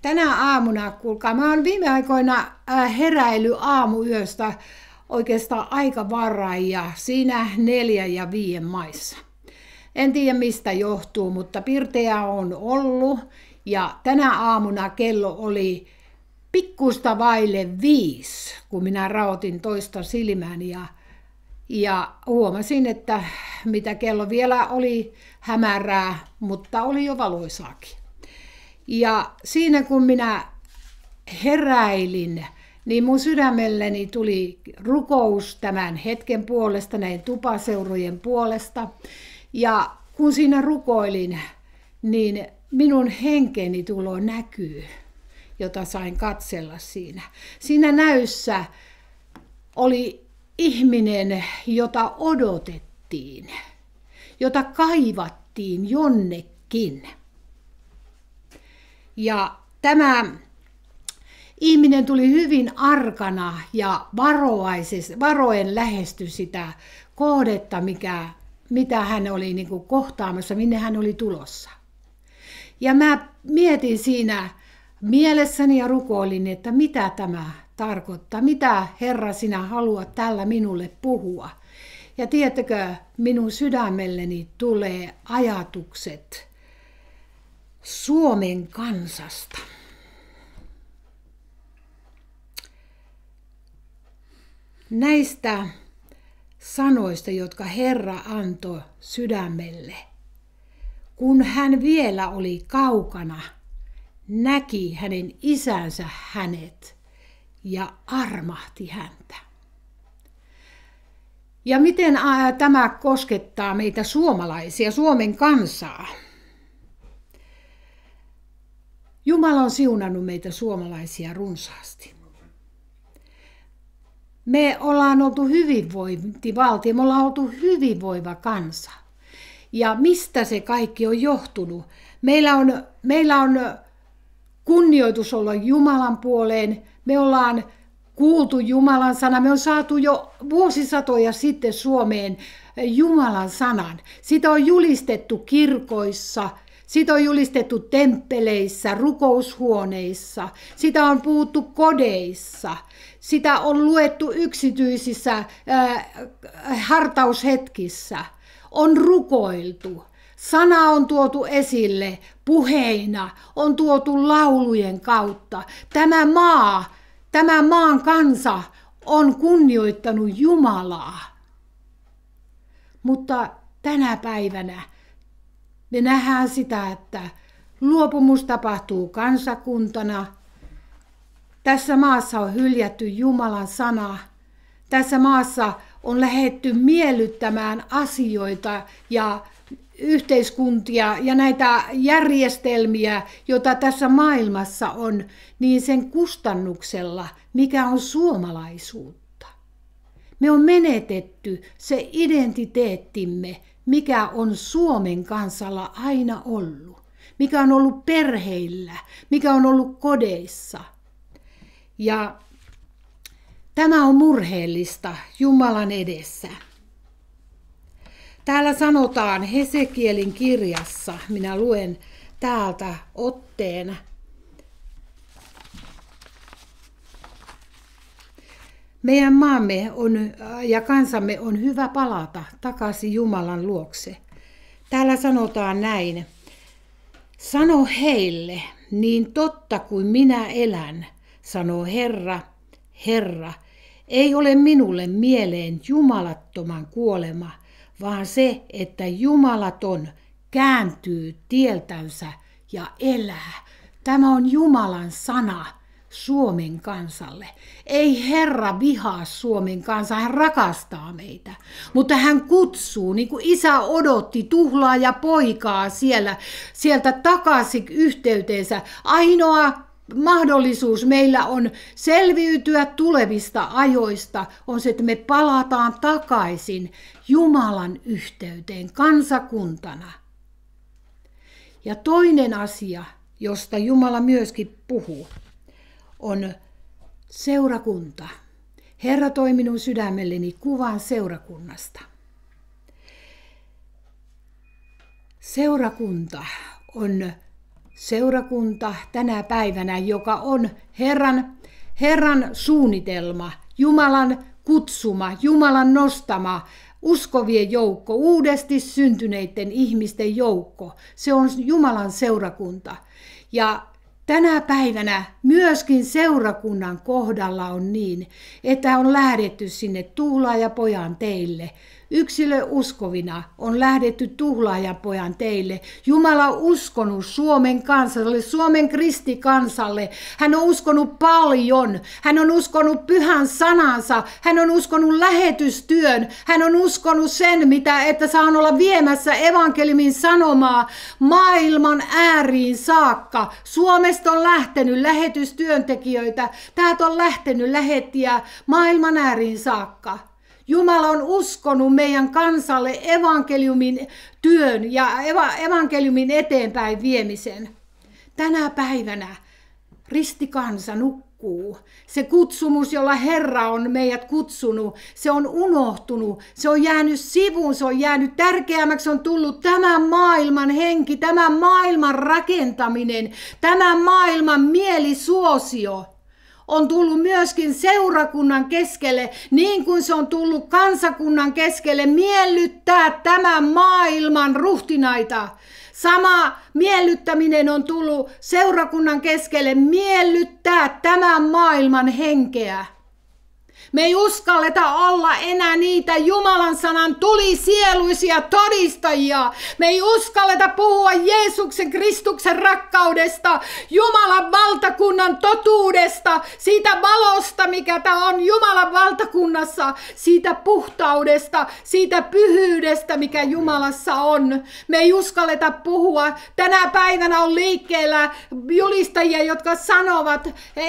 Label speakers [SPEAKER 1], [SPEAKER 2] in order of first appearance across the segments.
[SPEAKER 1] tänä aamuna, kuulkaa, mä oon viime aikoina heräily aamuyöstä oikeastaan aika varhain ja siinä 4 ja 5 maissa. En tiedä mistä johtuu, mutta pirteä on ollut ja tänä aamuna kello oli pikkusta vaille 5, kun minä raotin toista silmääni ja huomasin, että mitä kello vielä oli hämärää, mutta oli jo valoisaakin. Ja siinä kun minä heräilin, niin mun sydämelleni tuli rukous tämän hetken puolesta, näin tupaseurojen puolesta. Ja kun siinä rukoilin, niin minun henkeni tulo näkyy, jota sain katsella siinä. Siinä näyssä oli ihminen, jota odotettiin, jota kaivattiin jonnekin. Ja tämä ihminen tuli hyvin arkana ja varoen lähesty sitä kohdetta, mitä hän oli niin kuin kohtaamassa, minne hän oli tulossa. Ja mä mietin siinä mielessäni ja rukoilin, että mitä tämä tarkoittaa, mitä Herra sinä haluat tällä minulle puhua. Ja tiedättekö, minun sydämelleni tulee ajatukset Suomen kansasta. Näistä sanoista, jotka Herra antoi sydämelle, kun hän vielä oli kaukana, näki hänen isänsä hänet ja armahti häntä. Ja miten tämä koskettaa meitä suomalaisia, Suomen kansaa? Jumala on siunannut meitä suomalaisia runsaasti. Me ollaan oltu hyvinvointivaltio, me ollaan oltu hyvinvoiva kansa. Ja mistä se kaikki on johtunut? Meillä on kunnioitus olla Jumalan puoleen, me ollaan kuultu Jumalan sana, me on saatu jo vuosisatoja sitten Suomeen Jumalan sanan. Sitä on julistettu kirkoissa, sitä on julistettu temppeleissä, rukoushuoneissa, sitä on puhuttu kodeissa, sitä on luettu yksityisissä hartaushetkissä, on rukoiltu. Sana on tuotu esille puheina, on tuotu laulujen kautta. Tämä maan kansa on kunnioittanut Jumalaa. Mutta tänä päivänä me nähdään sitä, että luopumus tapahtuu kansakuntana. Tässä maassa on hyljätty Jumalan sana. Tässä maassa on lähdetty miellyttämään asioita ja yhteiskuntia ja näitä järjestelmiä, joita tässä maailmassa on, niin sen kustannuksella, mikä on suomalaisuutta. Me on menetetty se identiteettimme, mikä on Suomen kansalla aina ollut, mikä on ollut perheillä, mikä on ollut kodeissa. Ja tämä on murheellista Jumalan edessä. Täällä sanotaan Hesekielin kirjassa, minä luen täältä otteen. Meidän maamme ja kansamme on hyvä palata takaisin Jumalan luokse. Täällä sanotaan näin. Sano heille, niin totta kuin minä elän, sanoo Herra, Herra, ei ole minulle mieleen jumalattoman kuolema, vaan se, että jumalaton kääntyy tieltänsä ja elää. Tämä on Jumalan sana Suomen kansalle. Ei Herra vihaa Suomen kansaa, hän rakastaa meitä. Mutta hän kutsuu, niin kuin isä odotti tuhlaa ja poikaa sieltä takaisin yhteyteensä. Ainoa mahdollisuus meillä on selviytyä tulevista ajoista on se, että me palataan takaisin Jumalan yhteyteen kansakuntana. Ja toinen asia, josta Jumala myöskin puhuu, on seurakunta. Herra toi minun sydämelleni kuvan seurakunnasta. Seurakunta on seurakunta tänä päivänä, joka on Herran suunnitelma, Jumalan kutsuma, Jumalan nostama, uskovien joukko, uudesti syntyneiden ihmisten joukko. Se on Jumalan seurakunta. Ja tänä päivänä myöskin seurakunnan kohdalla on niin, että on lähdetty sinne Tuhlaajapojan teille. Yksilöuskovina on lähdetty Tuhlaajapojan teille. Jumala on uskonut Suomen kansalle, Suomen kristikansalle. Hän on uskonut paljon. Hän on uskonut pyhän sanansa. Hän on uskonut lähetystyön. Hän on uskonut sen, että saan olla viemässä evankeliumin sanomaa maailman ääriin saakka. Suomesta on lähtenyt lähetystyöntekijöitä. Täältä on lähtenyt lähettiä maailman ääriin saakka. Jumala on uskonut meidän kansalle evankeliumin työn ja evankeliumin eteenpäin viemisen. Tänä päivänä ristikansa nukkuu. Se kutsumus, jolla Herra on meidät kutsunut, se on unohtunut. Se on jäänyt sivuun, se on jäänyt tärkeämmäksi. On tullut tämän maailman henki, tämän maailman rakentaminen, tämän maailman mielisuosio. On tullut myöskin seurakunnan keskelle, niin kuin se on tullut kansakunnan keskelle, miellyttää tämän maailman ruhtinaita. Sama miellyttäminen on tullut seurakunnan keskelle, miellyttää tämän maailman henkeä. Me ei uskalleta olla enää niitä Jumalan sanan tulisieluisia todistajia. Me ei uskalleta puhua Jeesuksen Kristuksen rakkaudesta, Jumalan valtakunnan totuudesta, siitä valosta, mikä tämä on Jumalan valtakunnassa, siitä puhtaudesta, siitä pyhyydestä, mikä Jumalassa on. Me ei uskalleta puhua. Tänä päivänä on liikkeellä julistajia, jotka sanovat,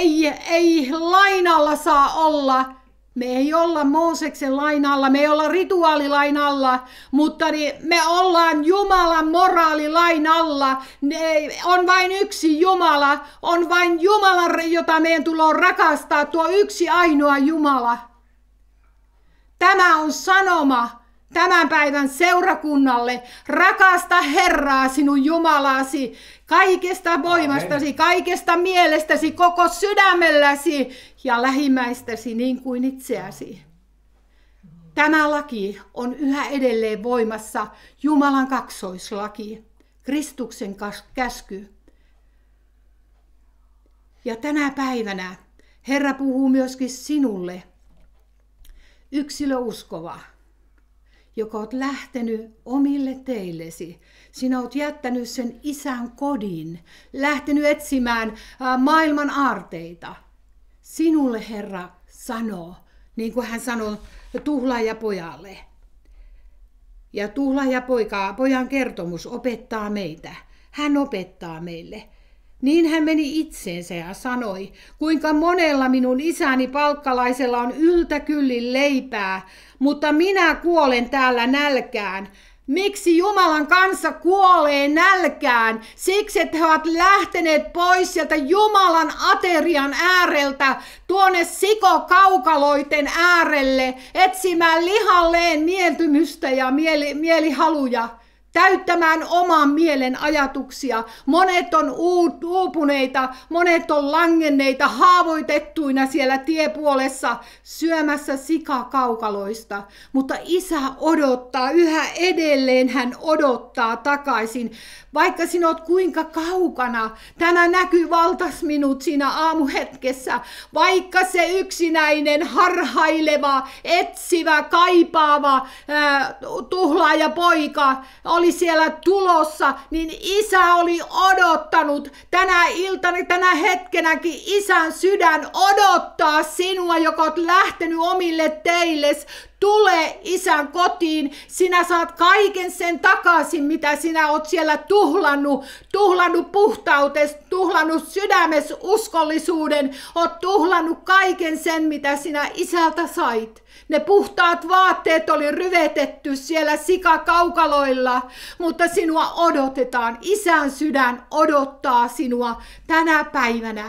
[SPEAKER 1] ei lain alla saa olla. Me ei olla Mooseksen lain alla, me ei olla rituaalilain alla, mutta me ollaan Jumalan moraalilain alla. On vain yksi Jumala, on vain Jumala, jota meidän tulee rakastaa, tuo yksi ainoa Jumala. Tämä on sanoma tämän päivän seurakunnalle. Rakasta Herraa sinun Jumalasi kaikesta voimastasi, kaikesta mielestäsi, koko sydämelläsi ja lähimmäistäsi niin kuin itseäsi. Tämä laki on yhä edelleen voimassa, Jumalan kaksoislaki, Kristuksen käsky. Ja tänä päivänä Herra puhuu myöskin sinulle, yksilöuskova, joka olet lähtenyt omille teillesi. Sinä olet jättänyt sen isän kodin, lähtenyt etsimään maailman aarteita. Sinulle Herra sanoo, niin kuin hän sanoi Tuhlaajapojalle. Ja Tuhlaajapojan kertomus opettaa meitä. Hän opettaa meille. Niin hän meni itseensä ja sanoi, kuinka monella minun isäni palkkalaisella on yltäkyllin leipää, mutta minä kuolen täällä nälkään. Miksi Jumalan kansa kuolee nälkään? Siksi, että he ovat lähteneet pois sieltä Jumalan aterian ääreltä tuonne sikokaukaloiden äärelle etsimään lihalleen mieltymystä ja mielihaluja. Täyttämään oman mielen ajatuksia. Monet on uupuneita, monet on langenneita, haavoitettuina siellä tiepuolessa syömässä sikakaukaloista. Mutta isä odottaa, yhä edelleen hän odottaa takaisin. Vaikka sinä olet kuinka kaukana, tämä näkyy valtas minut siinä aamuhetkessä. Vaikka se yksinäinen, harhaileva, etsivä, kaipaava tuhlaajapoika oli siellä tulossa, niin isä oli odottanut tänä iltana, tänä hetkenäkin isän sydän odottaa sinua, joka olet lähtenyt omille teilles. Tule isän kotiin, sinä saat kaiken sen takaisin, mitä sinä oot siellä tuhlannut puhtautesi, tuhlannut sydämes uskollisuuden, oot tuhlannut kaiken sen, mitä sinä isältä sait. Ne puhtaat vaatteet oli ryvetetty siellä sikakaukaloilla, mutta sinua odotetaan, isän sydän odottaa sinua tänä päivänä.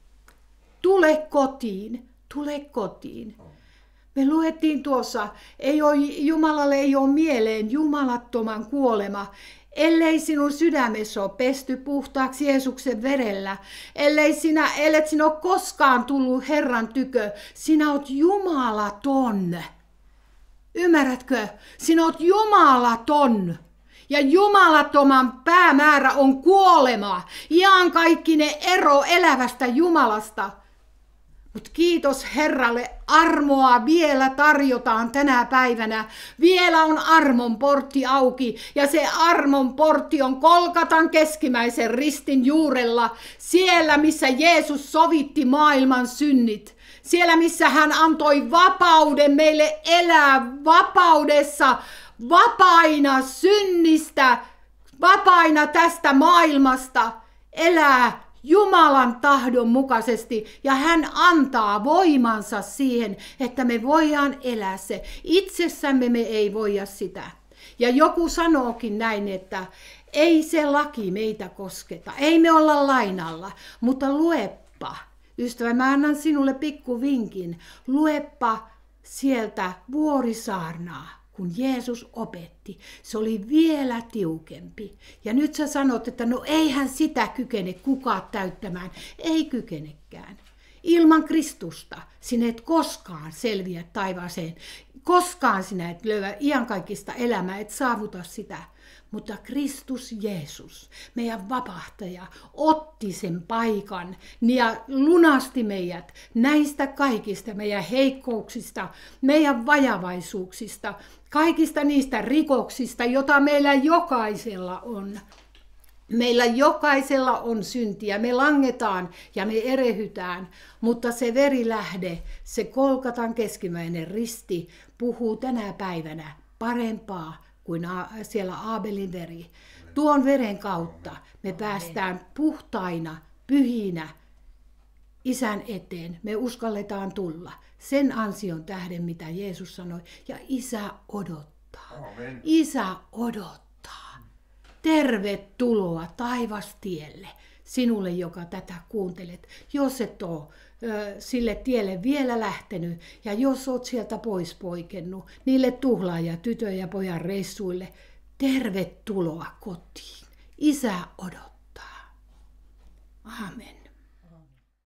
[SPEAKER 1] Tule kotiin, tule kotiin. Me luettiin tuossa, Jumalalle ei ole mieleen jumalattoman kuolema. ellei sinun sydämesi ole pesty puhtaaksi Jeesuksen verellä, ellet sinä ole koskaan tullut Herran tykö, sinä oot jumalaton. Ymmärrätkö? Sinä oot jumalaton. Ja jumalattoman päämäärä on kuolema. Iankaikkinen ero elävästä Jumalasta. Mutta kiitos Herralle, armoa vielä tarjotaan tänä päivänä. Vielä on armon portti auki ja se armon portti on Golgatan keskimmäisen ristin juurella. Siellä missä Jeesus sovitti maailman synnit. Siellä missä hän antoi vapauden meille elää vapaudessa, vapaina synnistä, vapaina tästä maailmasta, elää Jumalan tahdon mukaisesti, ja hän antaa voimansa siihen, että me voidaan elää se. Itsessämme me ei voida sitä. Ja joku sanookin näin, että ei se laki meitä kosketa, ei me olla lainalla, mutta luepa. Ystävä, mä annan sinulle pikku vinkin. Luepa sieltä Vuorisaarnaa, kun Jeesus opetti. Se oli vielä tiukempi. Ja nyt sä sanot, että no eihän sitä kykene kukaan täyttämään. Ei kykenekään. Ilman Kristusta sinä et koskaan selviä taivaaseen. Koskaan sinä et löyä iankaikkista elämää, et saavuta sitä. Mutta Kristus Jeesus, meidän vapahtaja, otti sen paikan ja lunasti meidät näistä kaikista meidän heikkouksista, meidän vajavaisuuksista, kaikista niistä rikoksista, jota meillä jokaisella on. Meillä jokaisella on syntiä, me langetaan ja me erehytään, mutta se verilähde, se Golgatan keskimmäinen risti, puhuu tänä päivänä parempaa kuin siellä Aabelin veri. Tuon veren kautta me päästään puhtaina, pyhinä Isän eteen. Me uskalletaan tulla sen ansion tähden, mitä Jeesus sanoi. Ja Isä odottaa.
[SPEAKER 2] Amen.
[SPEAKER 1] Isä odottaa. Tervetuloa taivastielle sinulle, joka tätä kuuntelet. Jos et ole sille tielle vielä lähtenyt ja jos olet sieltä pois poikennut niille tuhlaaja tytön ja pojan reissuille, tervetuloa kotiin. Isä odottaa. Amen.